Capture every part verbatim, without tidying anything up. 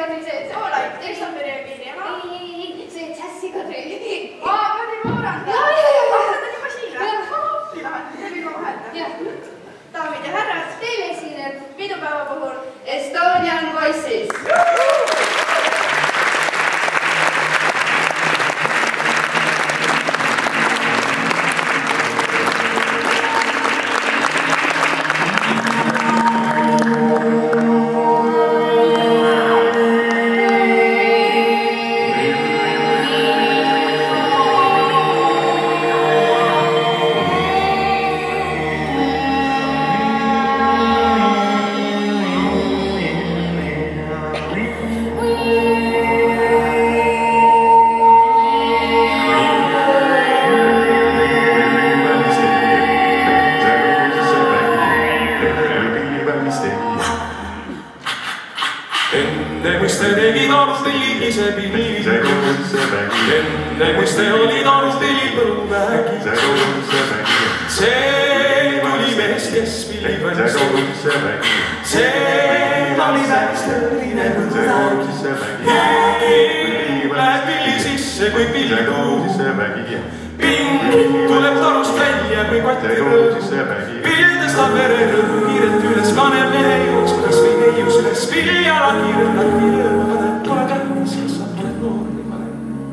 Kadri see. oo, like, eks on pere Emilia. ei, ei, ei, see Jassi Kadri. aa, Kadri Moorand. Jaa, jaa, jaa, jaa. ta on juba siin või? Jah. See võib ka vahelda. Jah. Daamid ja härrad, teile esineb pidupäeva puhul Estonian Voices. Enne muiste tegid arustilli ise pilli. Enne muiste olid arustilli põruvägi. See tuli mees, kes pilli võnstas. See oli väikstõline põruvägi. Läheb pilli sisse, kui pilli tuub. Ping tuleb tarust välja, kui kotti rõõm. Pill tõstab vererõõm, kiirelt üles paneb mehe jooks, kas või neius üles. Pilli jala kiirelt latti lõõma paneb, pole käimis, kas sa oled noor või vanem.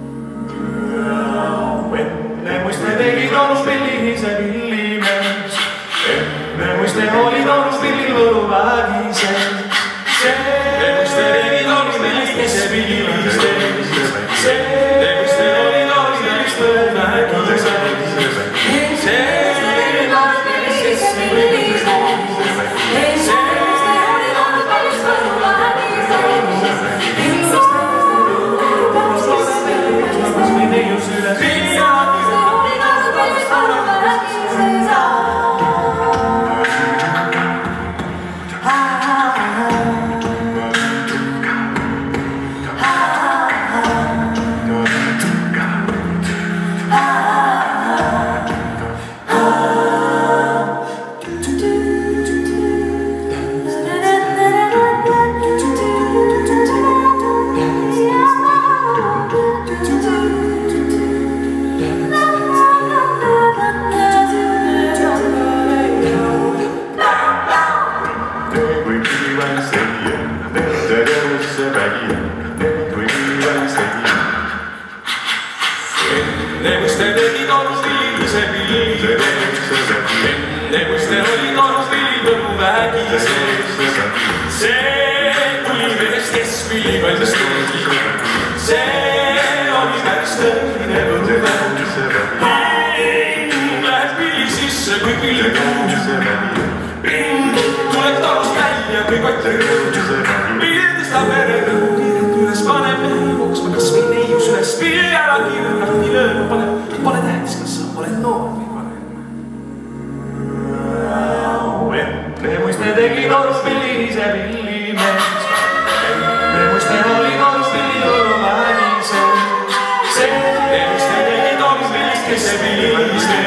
Enne muiste tegid arus pilli ise pillimees. Enne muiste olid arus pillil võluvägi sees. See muiste tegid arus pilli ise pillimees. See muiste olid arus pillist võluvägi sees. See Enne muiste tegid arus pilli ise pilli. Enne muiste olid arus pilli võluvägi sees. See tuli mees, kes pilli valmistas. See oli väikstõline võluvägi. Ping läheb pilli sisse, kui pilli tuub. Ping tuleb tarust välja, kui kotti rõõm. Pill tõstab vererõõm, kiirelt üles paneb mehe jooksma, kas või neius üles. Pill jala kiirelt latti lõõma paneb, pole tähtis, kas sa oled noor või vanem. Enne muiste tegid arus pilli ise pillimees. Enne muiste olid arus pilli võluvägi sees. See muiste tegid arus pillist ise pillimees.